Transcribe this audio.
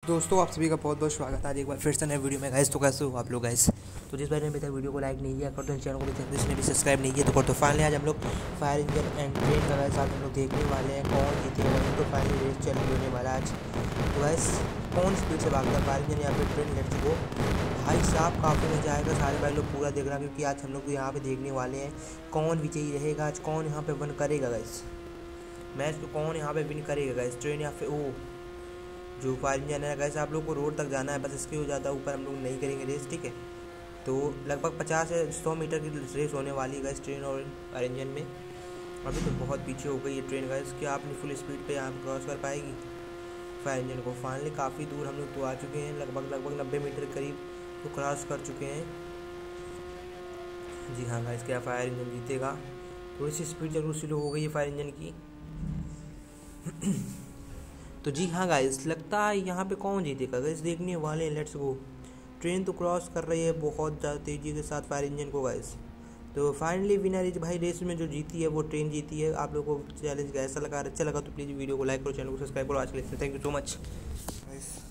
दोस्तों आप सभी का बहुत बहुत स्वागत है आज एक बार फिर से नए वीडियो में गाइस। तो कैसे हो आप लोग गाइस। तो जिस भाई ने अभी तक वीडियो को लाइक नहीं किया कर दो, चैनल को जिसने भी सब्सक्राइब नहीं किया तो कर दो। फाइनली आज हम लोग फायर इंजन एंड ट्रेन का गाइस आज हम लोग देखने वाले हैं कौन जीतेगा। तो फाइनली रेस चल होने वाला आज। तो गाइस कौन स्पीड से भागता है फायर इंजन या फिर ट्रेन। लेट्स गो भाई साहब, काफ़ी मजा आएगा। सारे भाई लोग पूरा देख रहा क्योंकि आज हम लोग यहाँ पे देखने वाले हैं कौन विजयी रहेगा आज, कौन यहाँ पे विन करेगा गाइस मैच। तो कौन यहाँ पे विन करेगा गाइस, ट्रेन या फिर वो जो फायर इंजन है गाइस। आप लोग को रोड तक जाना है बस, इसके हो ज़्यादा ऊपर हम लोग नहीं करेंगे रेस, ठीक है। तो लगभग 50 से 100 मीटर की रेस होने वाली है गाइस ट्रेन और फायर इंजन में। अभी तो बहुत पीछे हो गई है ट्रेन गाइस, क्या अपनी फुल स्पीड पे यहाँ क्रॉस कर पाएगी फायर इंजन को। फाइनली काफ़ी दूर हम लोग तो आ चुके हैं, लगभग 90 मीटर के करीब तो क्रॉस कर चुके हैं। जी हाँ गाइस, क्या फायर इंजन जीतेगा। थोड़ी सी स्पीड जरूर स्लो हो गई है फायर इंजन की। तो जी हाँ गाइस, लगता है यहाँ पे कौन जीतेगा गाइस, देखने वाले हैं। Let's go. ट्रेन तो क्रॉस कर रही है बहुत ज़्यादा तेज़ी के साथ फायर इंजन को गाइस। तो फाइनली विनर इज भाई, रेस में जो जीती है वो ट्रेन जीती है। आप लोगों को चैलेंज कैसा लगा, अच्छा लगा तो प्लीज़ वीडियो को लाइक करो, चैनल को सब्सक्राइब करो। आज के लिए thank you so much guys.